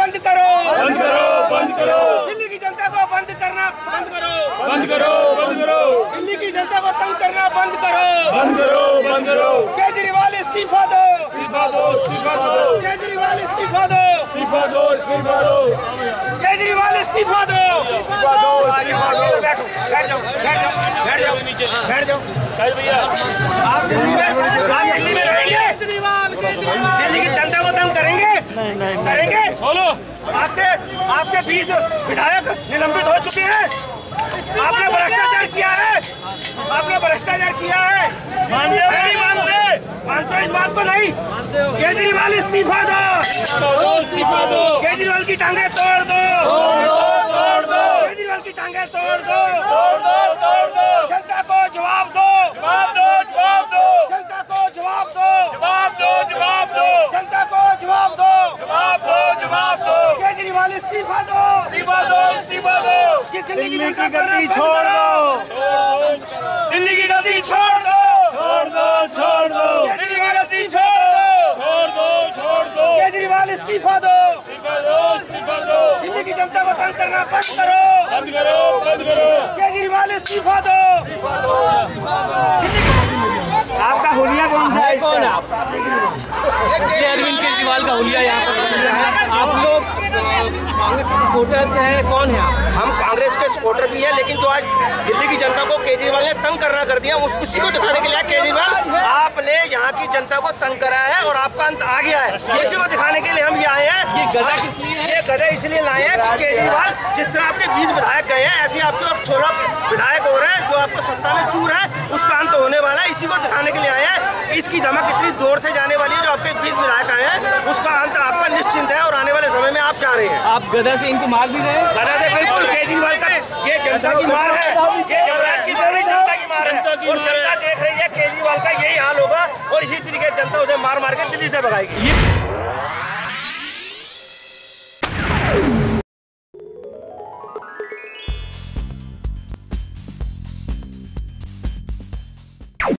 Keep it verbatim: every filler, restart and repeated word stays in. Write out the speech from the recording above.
बंद करो, बंद करो, बंद करो। दिल्ली की जनता को बंद करना बंद करो, बंद करो, बंद करो। दिल्ली की जनता को तंग करना बंद करो, बंद करो, बंद करो। केजरीवाल इस्तीफा दो, इस्तीफा दो, इस्तीफा दो। केजरीवाल इस्तीफा दो, इस्तीफा दो, इस्तीफा दो। केजरीवाल इस्तीफा दो, इस्तीफा दो, इस्तीफा दो। बैठो, बैठ जाओ, बैठ जाओ, बैठ जाओ, बैठ जाओ। भैया आप दिल्ली में आप दिल्ली में रहेंगे, दिल्ली की जनता को तंग करेंगे, करेंगे। बोलो। आपके आपके बीस विधायक निलंबित हो चुके हैं। आपने भ्रष्टाचार किया है, आपने भ्रष्टाचार किया है। मानते हो नहीं मानते? मानते हो इस बात को नहीं? केजरीवाल इस्तीफा दो, इस्तीफा दो। केजरीवाल की टांगे तोड़ दो, तोड़ दो। केजरीवाल की टांगे तोड़ दो, तोड़ दो, तोड़ दो। जनता को जवाब दो, जवाब दो, जवाब दो। जनता को जवाब दो, जवाब दो, जवाब दो। जनता को जवाब दो, जवाब दो, जवाब दो। केजरीवाल इस्तीफा दो, इस्तीफा दो, इस्तीफा दो। कि दिल्ली की गद्दी छोड़ दो, दिल्ली की गद्दी छोड़ दो, छोड़ दो, छोड़ दो। दिल्ली की गद्दी छोड़ दो, छोड़ दो, छोड़ दो। केजरीवाल इस्तीफा दो, इस्तीफा दो, इस्तीफा दो। दिल्ली की जनता को तंग करना बंद करो, बंद करो, बंद करो। केजरीवाल इस्तीफा दो। आपका हुलिया कौन सा है? कौन है आप? ये अरविंद केजरीवाल का हुलिया यहाँ पर। आप लोग कांग्रेस के सपोर्टर्स हैं, कौन है आप? हम कांग्रेस के सपोर्टर भी हैं, लेकिन जो आज दिल्ली की जनता को केजरीवाल ने तंग करना कर दिया, उस उसी को दिखाने के लिए केजरीवाल आपने यहाँ की जनता को तंग करा है और आपका अंत आ गया है। इसी को दिखाने के लिए हम ये आए हैं। ये गदा किस लिए है? ये गदा इसलिए लाए हैं कि केजरीवाल जिस तरह आपके बीस विधायक गए हैं, ऐसे आपके और सोलह विधायक हो रहे हैं जो आपको सत्ता में चूर है, उसका अंत होने वाला है। इसी को दिखाने के लिए आए हैं। इसकी धमक इतनी जोर से जाने वाली है, जो आपके बीस विधायक आए हैं उसका अंत आपका निश्चिंत है और आने वाले समय में आप जा रहे हैं। आप गदा से इनको मार भी रहे हैं? गदा से बिल्कुल केजरीवाल का ये जनता की मार है, ये युवराज की मार नहीं, जनता की मार है और जनता देख रही है केजरीवाल का यही हाल होगा और इसी तरीके जनता उसे मार मार के दिल्ली से भगाएगी।